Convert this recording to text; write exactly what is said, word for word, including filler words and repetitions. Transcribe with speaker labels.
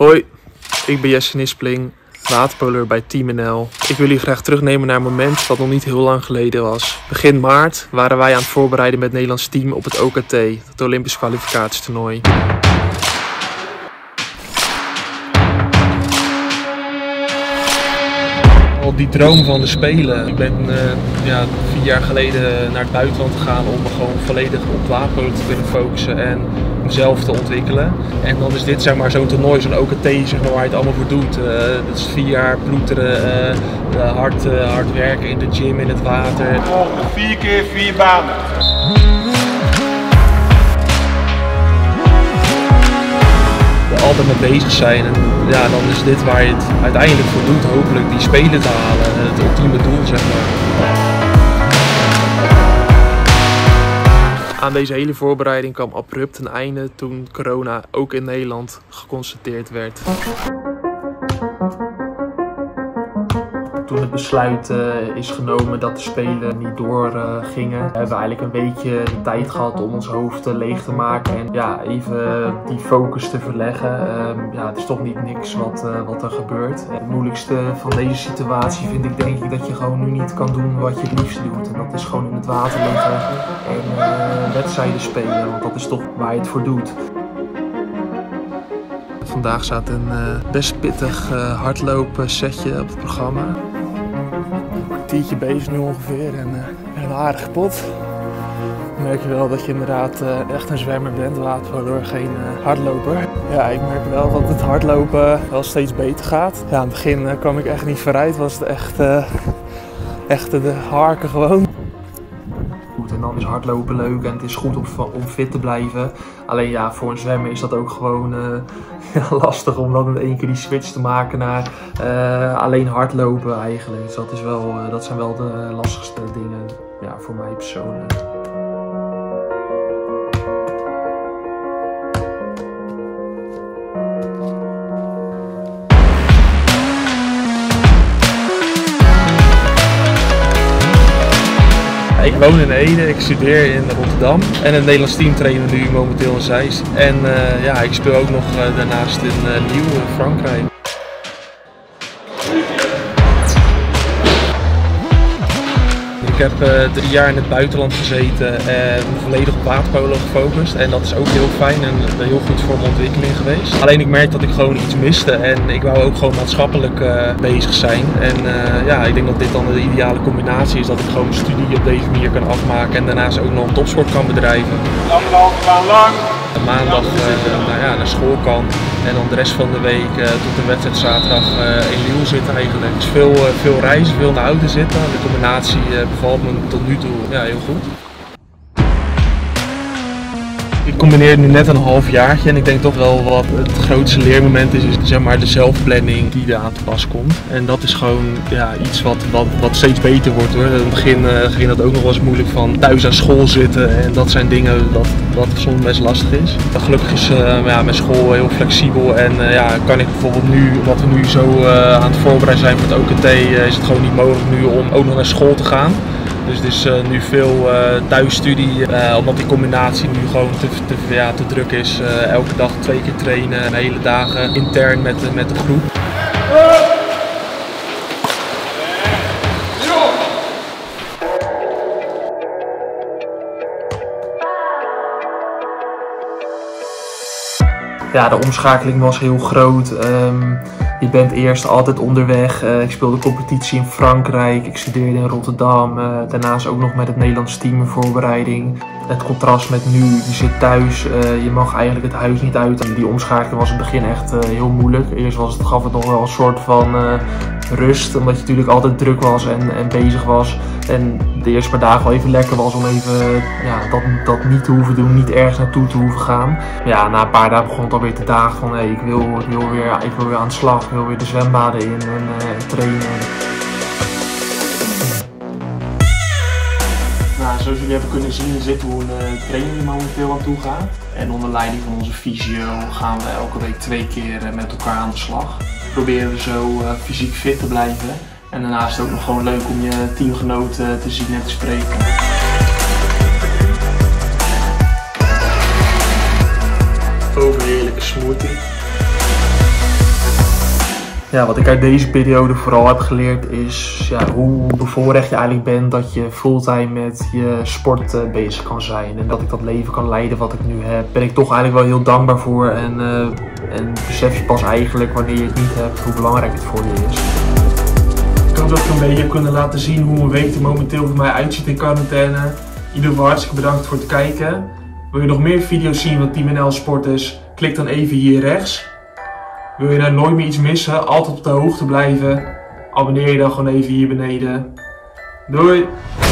Speaker 1: Hoi, ik ben Jesse Nispling, waterpoleur bij Team N L. Ik wil jullie graag terugnemen naar een moment dat nog niet heel lang geleden was. Begin maart waren wij aan het voorbereiden met het Nederlands team op het O K T, het Olympisch kwalificatietoernooi. Al die droom van de Spelen. Ik ben uh, ja, vier jaar geleden naar het buitenland gegaan om me gewoon volledig op waterpolo te kunnen focussen en mezelf te ontwikkelen. En dan is dit zeg maar zo'n toernooi, zo'n O K T zeg maar, waar je het allemaal voor doet. Uh, dat is vier jaar ploeteren, uh, hard, uh, hard werken in de gym, in het water.
Speaker 2: Vier keer vier banen.
Speaker 1: Altijd mee bezig zijn en ja, dan is dit waar je het uiteindelijk voor doet, hopelijk die Spelen te halen, het ultieme doel zeg maar. Aan deze hele voorbereiding kwam abrupt een einde toen corona ook in Nederland geconstateerd werd. Toen het besluit uh, is genomen dat de Spelen niet doorgingen, uh, hebben we eigenlijk een weekje de tijd gehad om ons hoofd uh, leeg te maken en ja, even die focus te verleggen. Uh, ja, het is toch niet niks wat, uh, wat er gebeurt. Het moeilijkste van deze situatie vind ik denk ik dat je gewoon nu niet kan doen wat je het liefst doet. En dat is gewoon in het water liggen en uh, wedstrijden spelen, want dat is toch waar je het voor doet. Vandaag staat een uh, best pittig uh, hardlopen setje op het programma. Een kwartiertje bezig nu ongeveer en uh, een aardig pot. Dan merk je wel dat je inderdaad uh, echt een zwemmer bent, waterpoleur, geen uh, hardloper. Ja, ik merk wel dat het hardlopen wel steeds beter gaat. Ja, aan het begin uh, kwam ik echt niet vooruit, was het echt, uh, echt de harken gewoon. En dan is hardlopen leuk en het is goed om, om fit te blijven. Alleen ja, voor een zwemmer is dat ook gewoon uh, ja, lastig om dan in één keer die switch te maken naar uh, alleen hardlopen eigenlijk. Dus dat, is wel, uh, dat zijn wel de lastigste dingen ja, voor mij persoonlijk. Ik woon in Ede, ik studeer in Rotterdam en het Nederlands team trainen nu momenteel in Zeist. En uh, ja, ik speel ook nog uh, daarnaast in uh, Lille in Frankrijk. Ik heb uh, drie jaar in het buitenland gezeten en volledig op waterpolo gefocust. En dat is ook heel fijn en heel goed voor mijn ontwikkeling geweest. Alleen ik merk dat ik gewoon iets miste en ik wou ook gewoon maatschappelijk uh, bezig zijn. En uh, ja, ik denk dat dit dan de ideale combinatie is, dat ik gewoon mijn studie op deze manier kan afmaken en daarnaast ook nog een topsport kan bedrijven.
Speaker 2: Anderhalve baan lang.
Speaker 1: Maandag uh, nou ja, naar school kan en dan de rest van de week uh, tot de wedstrijd zaterdag uh, in Lille zitten eigenlijk. Dus veel, uh, veel reizen, veel in de auto zitten. De combinatie uh, bevalt me tot nu toe ja, heel goed. Ik combineer nu net een halfjaartje en ik denk toch wel wat het grootste leermoment is, is zeg maar de zelfplanning die er aan te pas komt. En dat is gewoon ja, iets wat, wat, wat steeds beter wordt hoor. In het begin uh, ging dat ook nog wel eens moeilijk van thuis aan school zitten en dat zijn dingen dat, wat soms best lastig is. Gelukkig is uh, ja, mijn school heel flexibel en uh, ja, kan ik bijvoorbeeld nu, omdat we nu zo uh, aan het voorbereiden zijn voor het O K T, uh, is het gewoon niet mogelijk nu om ook nog naar school te gaan. Dus het is uh, nu veel uh, thuisstudie, uh, omdat die combinatie nu gewoon te, te, ja, te druk is. Uh, elke dag twee keer trainen en hele dagen intern met, uh, met de groep. Ja, de omschakeling was heel groot. Um, je bent eerst altijd onderweg. Uh, ik speelde competitie in Frankrijk, ik studeerde in Rotterdam. Uh, daarnaast ook nog met het Nederlands team in voorbereiding. Het contrast met nu, je zit thuis, uh, je mag eigenlijk het huis niet uit. En die omschakeling was in het begin echt uh, heel moeilijk. Eerst was het, gaf het nog wel een soort van uh, rust, omdat je natuurlijk altijd druk was en, en bezig was. En de eerste paar dagen wel even lekker was om even ja, dat, dat niet te hoeven doen, niet ergens naartoe te hoeven gaan. Ja, na een paar dagen begon het alweer te dagen van hey, ik, wil, ik, wil weer, ik wil weer aan de slag, ik wil weer de zwembaden in en uh, trainen. Nou, zoals jullie hebben kunnen zien zitten hoe een uh, training er momenteel aan toe gaat. En onder leiding van onze fysio gaan we elke week twee keer uh, met elkaar aan de slag. Proberen we zo uh, fysiek fit te blijven. En daarnaast is het ook nog gewoon leuk om je teamgenoten te zien en te spreken. Overheerlijke smoothie. Ja, wat ik uit deze periode vooral heb geleerd is ja, hoe bevoorrecht je eigenlijk bent dat je fulltime met je sport uh, bezig kan zijn. En dat ik dat leven kan leiden wat ik nu heb. Ben ik toch eigenlijk wel heel dankbaar voor. En, uh, en besef je pas eigenlijk wanneer je het niet hebt hoe belangrijk het voor je is. Ik hoop dat ik een beetje heb kunnen laten zien hoe mijn week er momenteel voor mij uitziet in quarantaine. In ieder geval hartstikke bedankt voor het kijken. Wil je nog meer video's zien van Team N L Sporters? Klik dan even hier rechts. Wil je nou nooit meer iets missen, altijd op de hoogte blijven? Abonneer je dan gewoon even hier beneden. Doei!